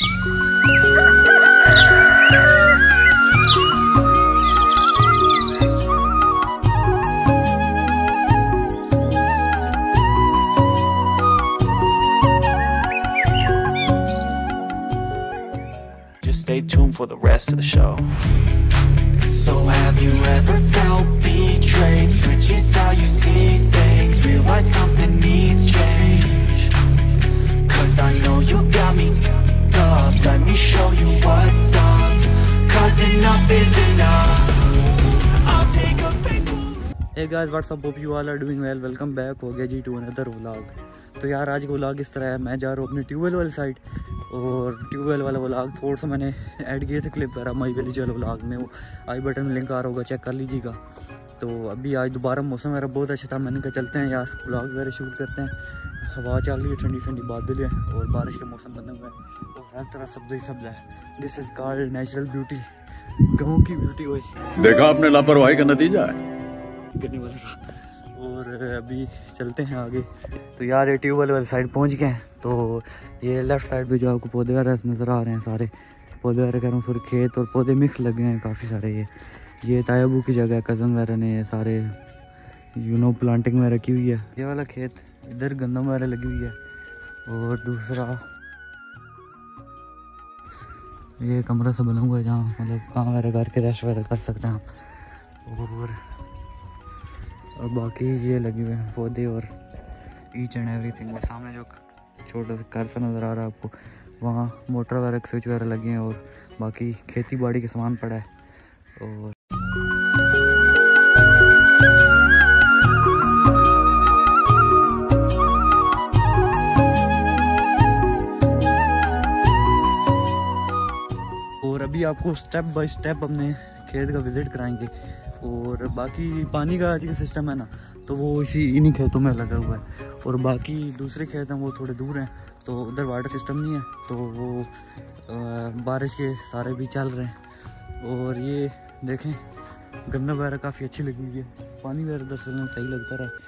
Stay tuned for the rest of the show. So have you ever felt betrayed? Switches how you see things. Realize something needs change. Cause I know you got me f***ed up. Let me show you what's up. Cause enough is enough. I'll take a Facebook. Hey guys, what's up? Hope you all are doing well. Welcome back हो गया जी to another vlog. तो यार आज का vlog इस तरह है, मैं जा रहा हूँ अपने ट्यूबवेल वाली साइड और ट्यूबवेल वाला व्लॉग थोड़ा सा मैंने ऐड किए थे क्लिप वगैरह माई विलेज वाले व्लॉग में, वो आई बटन में लिंक आ रहा होगा, चेक कर लीजिएगा। तो अभी आज दोबारा मौसम वगैरह बहुत अच्छा था, मैंने कहा चलते हैं यार व्लॉग वगैरह शूट करते हैं। हवा चल रही है, ठंडी ठंडी बादल है और बारिश का मौसम बना हुआ है और हर तरह सब्ज़ी सब्ज़ है। This is called natural beauty, गाँव की ब्यूटी हुई। देखा आपने लापरवाही का नतीजा है। गिरने वाला था और अभी चलते हैं आगे। तो यार ये ट्यूबवेल वाली साइड पहुंच गए हैं। तो ये लेफ़्ट साइड पे जो आपको पौधे वगैरह नज़र आ रहे हैं, सारे पौधे वगैरह कह रहा हूँ, फिर खेत और पौधे मिक्स लगे हैं काफ़ी सारे। ये तायाबू की जगह है, कज़न वगैरह ने ये सारे प्लांटिंग में रखी हुई है। ये वाला खेत इधर गंदम वगैरह लगी हुई है और दूसरा ये कमरा सा बना हुआ है जहाँ मतलब काम वगैरह करके रेस्ट वगैरह कर सकते हैं आप। और बाकी ये लगे हुए हैं पौधे और ईच एंड एवरीथिंग। और सामने जो छोटा सा घर सा नज़र आ रहा है आपको, वहाँ मोटर वगैरह स्विच वगैरह लगे हैं और बाकी खेती बाड़ी के सामान पड़ा है। और अभी आपको स्टेप बाय स्टेप अपने खेत का विजिट कराएंगे। और बाकी पानी का जो सिस्टम है ना, तो वो इन्हीं खेतों में लगा हुआ है और बाकी दूसरे खेत हैं वो थोड़े दूर हैं, तो उधर वाटर सिस्टम नहीं है, तो वो बारिश के सारे भी चल रहे हैं। और ये देखें गन्ना वगैरह काफ़ी अच्छी लगी हुई है, पानी वगैरह दरअसल सही लगता रहा।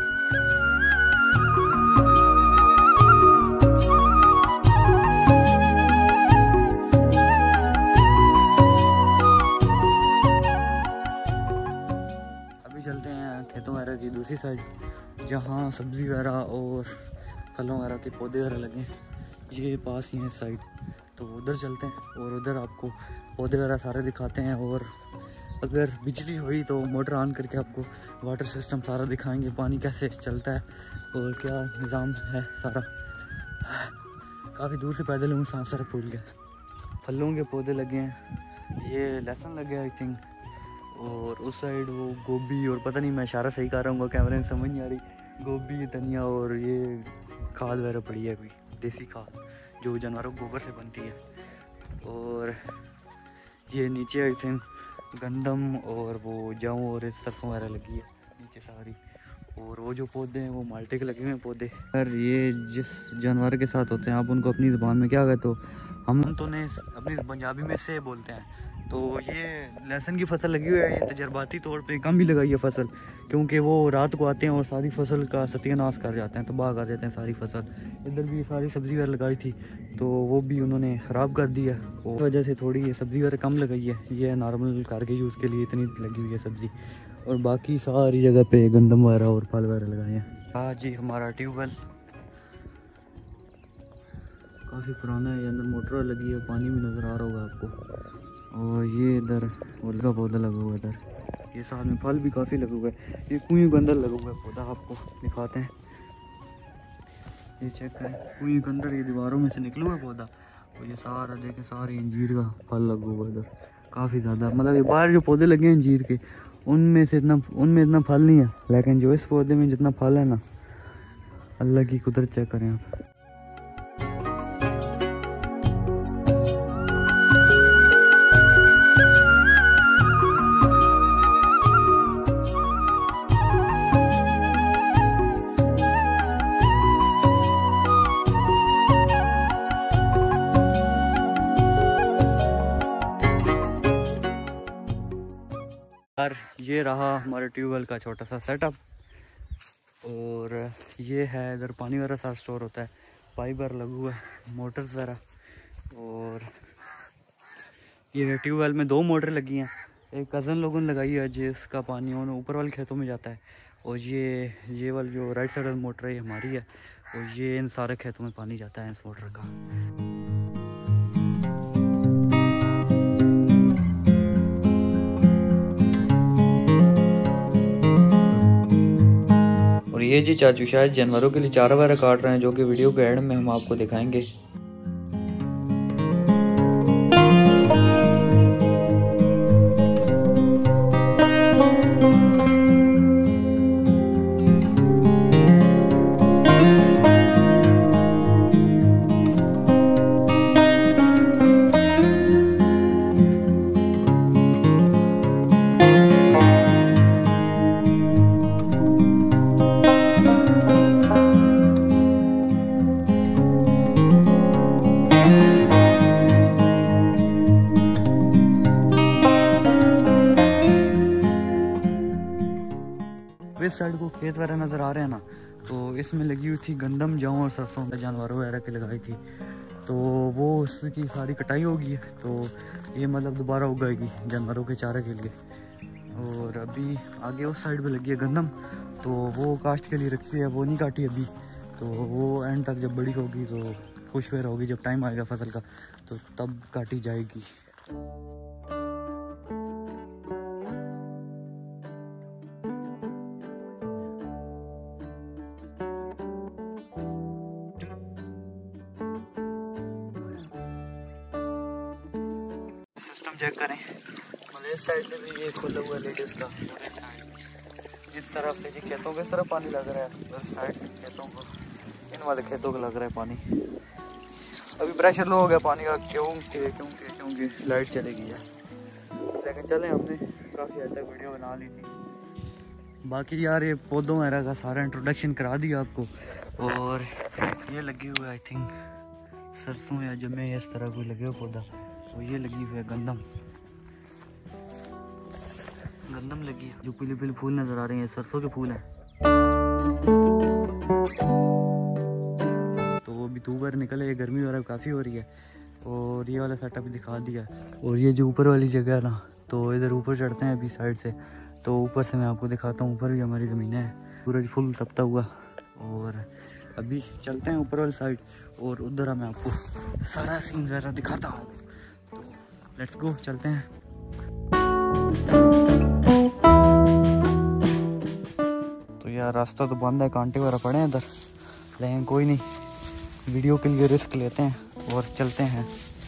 चलते हैं खेतों वगैरह की दूसरी साइड, जहाँ सब्ज़ी वगैरह और फलों वगैरह के पौधे वगैरह लगे हैं, ये पास ही है साइड। तो उधर चलते हैं और उधर आपको पौधे वगैरह सारे दिखाते हैं। और अगर बिजली हुई तो मोटर ऑन करके आपको वाटर सिस्टम सारा दिखाएंगे, पानी कैसे चलता है और क्या निज़ाम है सारा। काफ़ी दूर से पैदल हूँ, सांस सारा फूल गया। फलों के पौधे लगे हैं, ये लहसुन लगे आई थिंक, और उस साइड वो गोभी और पता नहीं मैं इशारा सही कर रहा हूँ, कैमरे में समझ नहीं आ रही, गोभी धनिया और ये खाद वगैरह पड़ी है, कोई देसी खाद जो जानवरों के गोबर से बनती है। और ये नीचे आई थिंक गंदम और वो जौ और सरसों वगैरह लगी है नीचे सारी। और वो जो पौधे हैं वो माल्टे के लगे हुए हैं पौधे। अगर ये जिस जानवर के साथ होते हैं आप उनको अपनी ज़बान में क्या कहते हो, हम तो ने अपनी पंजाबी में से बोलते हैं। तो ये लहसुन की फसल लगी हुई है, ये तजर्बाती तौर पे कम ही लगाई है फसल, क्योंकि वो रात को आते हैं और सारी फसल का सत्यानाश कर जाते हैं, तबाह कर जाते हैं सारी फसल। इधर भी सारी सब्ज़ी वगैरह लगाई थी तो वो भी उन्होंने ख़राब कर दी है, उस वजह से थोड़ी ये सब्ज़ी वगैरह कम लगाई है। ये नॉर्मल घर के यूज़ के लिए इतनी लगी हुई है सब्ज़ी, और बाकी सारी जगह पे गंदम वगैरह और फल वगैरह लगाए हैं। हाँ जी, हमारा ट्यूबवेल काफ़ी पुराना है, ये अंदर मोटर लगी है, पानी भी नज़र आ रहा होगा आपको। और ये इधर फूल का पौधा लगा हुआ है, इधर ये साथ में फल भी काफ़ी लगा हुआ है। ये कुएं के अंदर लगा हुआ है पौधा, आपको दिखाते हैं, ये चेक करें, कुएं के अंदर ये दीवारों में से निकला हुआ है पौधा। और ये सारा देखें, सारे अंजीर का फल लगा हुआ है इधर काफ़ी ज़्यादा। मतलब ये बाहर जो पौधे लगे हैं अंजीर के, उनमें इतना फल नहीं है, लेकिन जो इस पौधे में जितना फल है ना, अल्लाह की कुदरत चेक करें आप। यार ये रहा हमारे ट्यूबवेल का छोटा सा सेटअप। और ये है इधर पानी वगैरह सारा स्टोर होता है, पाइप वगैरह लगा हुआ है, मोटर्स वगैरह। और ये ट्यूबवेल में 2 मोटर लगी हैं। एक कज़न लोगों ने लगाई है जिसका पानी ऊपर वाले खेतों में जाता है, और ये वाली जो राइट साइड वाली मोटर है ये हमारी है, और ये इन सारे खेतों में पानी जाता है इस मोटर का। और ये जी चाचू शायद जानवरों के लिए चारा वारा काट रहे हैं, जो कि वीडियो के एंड में हम आपको दिखाएंगे। इस साइड को खेत वगैरह नज़र आ रहे हैं ना, तो इसमें लगी हुई थी गंदम, जौ और सरसों जानवरों वगैरह की लगाई थी, तो वो उसकी सारी कटाई होगी है, तो ये मतलब दोबारा उगाएगी जानवरों के चारे के लिए। और अभी आगे उस साइड पे लगी है गंदम, तो वो काश्त के लिए रखी हुई है, वो नहीं काटी अभी, तो वो एंड तक जब बड़ी होगी तो खुश फेर होगी, जब टाइम आएगा फसल का तो तब काटी जाएगी। सिस्टम चेक करें, मतलब इस साइड से भी ये खुला हुआ है लेडीज का, और इस साइड इस तरफ से जी खेतों के तरफ पानी लग रहा है, उस साइड से खेतों को, इन वाले खेतों को लग रहा है पानी। अभी प्रेशर लो हो गया पानी का, क्योंकि लाइट चलेगी है, लेकिन चलें हमने काफ़ी हद तक वीडियो बना ली थी। बाकी यार ये पौधों वगैरह का सारा इंट्रोडक्शन करा दिया आपको। और ये लगी हुई है आई थिंक सरसों या जमे, इस तरह कोई लगे हुआ पौधा, तो ये लगी हुई है गंदम लगी है, जो पीले पीले फूल नज़र आ रहे हैं सरसों के फूल हैं। तो अभी धूप बाहर निकले, गर्मी वगैरह काफ़ी हो रही है, और ये वाला सेटअप भी दिखा दिया। और ये जो ऊपर वाली जगह है ना, तो इधर ऊपर चढ़ते हैं अभी साइड से, तो ऊपर से मैं आपको दिखाता हूँ, ऊपर भी हमारी ज़मीनें हैं, सूरज फुल तपता हुआ। और अभी चलते हैं ऊपर वाली साइड, और उधर मैं आपको सारा सीन ज़रा दिखाता हूँ, तो लेट्स गो, चलते हैं। तो यार रास्ता तो बंद है, कांटे वगैरह पड़े हैं इधर, लेकिन कोई नहीं, वीडियो के लिए रिस्क लेते हैं और चलते हैं।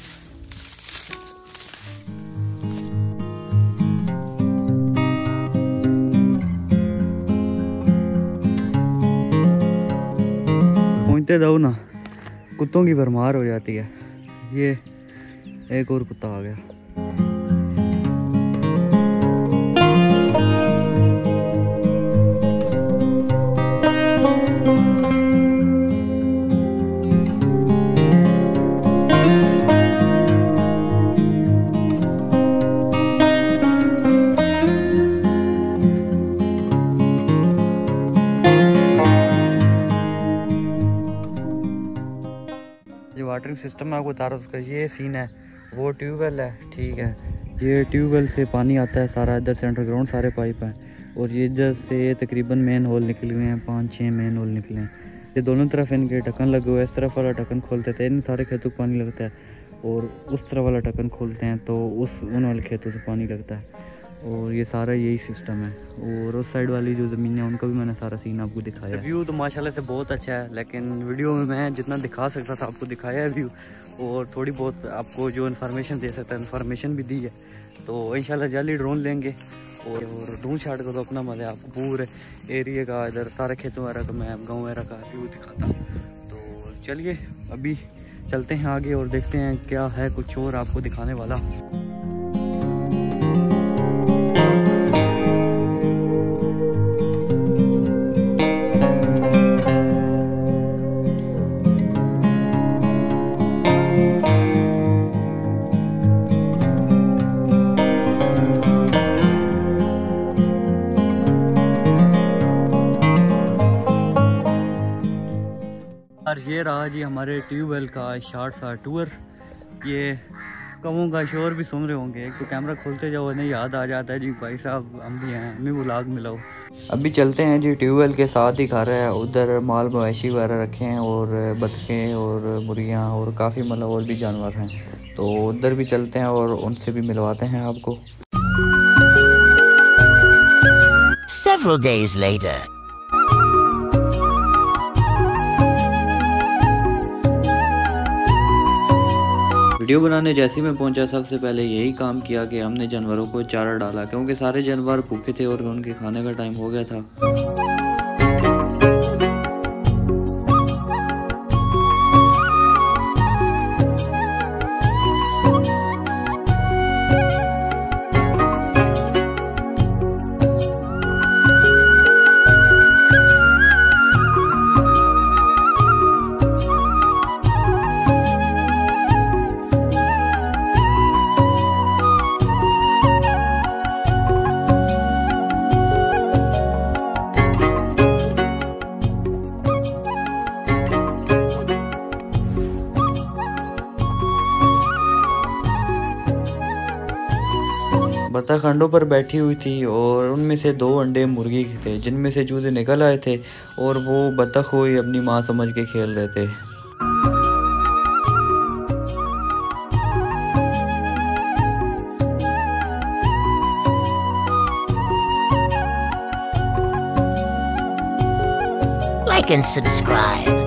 पहुंचते जाओ ना, कुत्तों की भरमार हो जाती है। ये एक और कुत्ता आ गया। वाटरिंग सिस्टम में आपको बता रहा हूँ, उसका ये सीन है, वो ट्यूबवेल है, ठीक है, ये ट्यूबवेल से पानी आता है सारा, इधर से अंडरग्राउंड सारे पाइप हैं, और ये इधर से तकरीबन मेन होल निकले हुए हैं, 5-6 मेन होल निकले हैं, ये दोनों तरफ इनके ढक्कन लगे हुए हैं। इस तरफ वाला ढक्कन खोलते थे, इन सारे खेतों को पानी लगता है, और उस तरफ वाला ढक्कन खोलते हैं तो उन वाले खेतों से पानी लगता है, और ये सारा यही सिस्टम है। और उस साइड वाली जो ज़मीन है उनका भी मैंने सारा सीन आपको दिखाया है। व्यू तो माशाल्लाह से बहुत अच्छा है, लेकिन वीडियो में मैं जितना दिखा सकता था आपको दिखाया है व्यू, और थोड़ी बहुत आपको जो इन्फॉर्मेशन दे सकता है इन्फॉर्मेशन भी दी है। तो इंशाल्लाह जल्दी ड्रोन लेंगे और ड्रोन शॉट का तो अपना मज़ा है, आपको पूरे एरिया का, इधर सारे खेतों वगैरह का, मैं गाँव वगैरह का व्यू दिखाता हूँ। तो चलिए अभी चलते हैं आगे और देखते हैं क्या है कुछ और आपको दिखाने वाला। और ये रहा जी हमारे ट्यूबवेल का शॉर्ट सा टूर, ये कमों का शोर भी सुन रहे होंगे। एक तो कैमरा खोलते जाओ नहीं याद आ जाता है जी भाई साहब हम भी हैं, हमें व्लॉग मिलाओ। अभी चलते हैं जी ट्यूबवेल के साथ ही घर है, उधर माल मवेशी वगैरह रखे हैं और बतखें और मुर्गियाँ और काफ़ी मतलब और भी जानवर हैं, तो उधर भी चलते हैं और उनसे भी मिलवाते हैं आपको। Several days later. वीडियो बनाने जैसे मैं पहुंचा सबसे पहले यही काम किया कि हमने जानवरों को चारा डाला, क्योंकि सारे जानवर भूखे थे और उनके खाने का टाइम हो गया था। बतख अंडों पर बैठी हुई थी और उनमें से 2 अंडे मुर्गी के थे, जिनमें से चूजे निकल आए थे और वो बतख को ही अपनी माँ समझ के खेल रहे थे। Like and subscribe.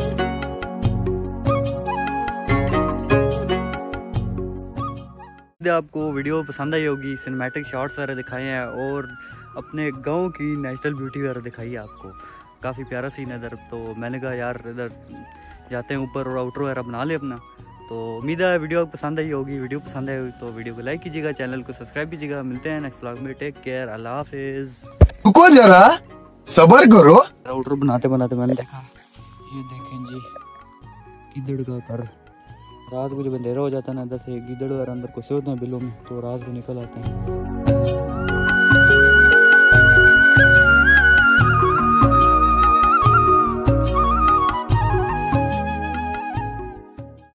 आपको वीडियो पसंद आई होगी, सिनेमैटिक शॉट्स वगैरह दिखाए हैं और अपने गांव की नेचुरल ब्यूटी वगैरह दिखाई है आपको। काफ़ी प्यारा सीन है इधर, तो मैंने कहा यार इधर जाते हैं ऊपर और आउटर वगैरह बना ले अपना। तो उम्मीद है वीडियो पसंद आई होगी। वीडियो पसंद आई तो वीडियो को लाइक कीजिएगा, चैनल को सब्सक्राइब कीजिएगा। मिलते हैं नेक्स्ट व्लॉग में, टेक केयर, अल्लाह हाफिज़। रुको जरा सबर करो। आउटर बनाते बनाते मैंने देखा, ये देखें जी गिद्धड़ का घर। रात को जब अंधेरा हो जाता है ना, इधर से गिद्धड़ और अंदर घुसे होते हैं बिलों में, तो रात को निकल आते हैं।